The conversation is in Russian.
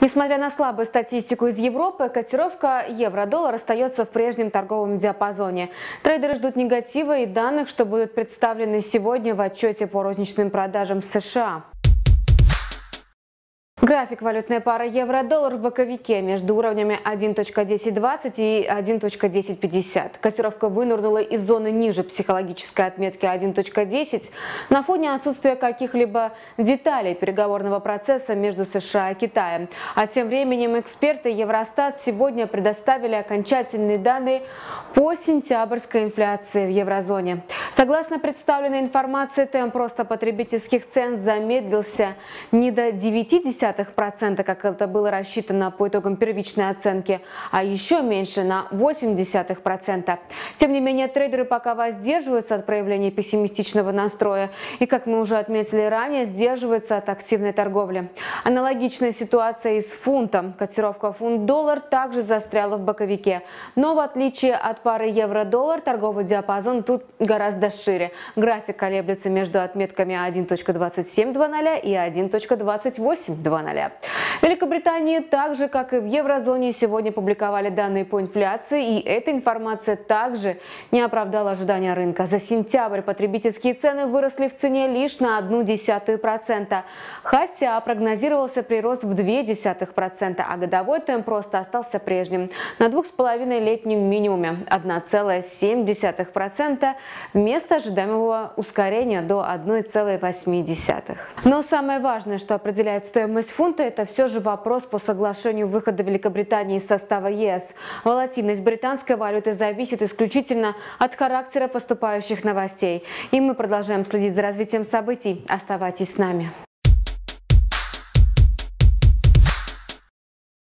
Несмотря на слабую статистику из Европы, котировка евро-доллар остается в прежнем торговом диапазоне. Трейдеры ждут негатива и данных, что будут представлены сегодня в отчете по розничным продажам в США. График валютной пары евро-доллар в боковике между уровнями 1.1020 и 1.1050. Котировка вынырнула из зоны ниже психологической отметки 1.10 на фоне отсутствия каких-либо деталей переговорного процесса между США и Китаем. А тем временем эксперты Евростат сегодня предоставили окончательные данные по сентябрьской инфляции в еврозоне. Согласно представленной информации, темп роста потребительских цен замедлился не до 0,9%, как это было рассчитано по итогам первичной оценки, а еще меньше на 0,8%. Тем не менее, трейдеры пока воздерживаются от проявления пессимистичного настроя и, как мы уже отметили ранее, сдерживаются от активной торговли. Аналогичная ситуация и с фунтом. Котировка фунт-доллар также застряла в боковике. Но в отличие от пары евро-доллар, торговый диапазон тут гораздо шире. График колеблется между отметками 1.2720 и 1.2820. В Великобритании, так же как и в еврозоне, сегодня публиковали данные по инфляции, и эта информация также не оправдала ожидания рынка. За сентябрь потребительские цены выросли в цене лишь на 0,1%, хотя прогнозировался прирост в 0,2%, а годовой темп роста остался прежним на 2,5-летнем минимуме 1,7% вместо ожидаемого ускорения до 1,8%. Но самое важное, что определяет стоимость фунта, это все же вопрос по соглашению выхода Великобритании из состава ЕС. Волатильность британской валюты зависит исключительно от характера поступающих новостей. И мы продолжаем следить за развитием событий. Оставайтесь с нами.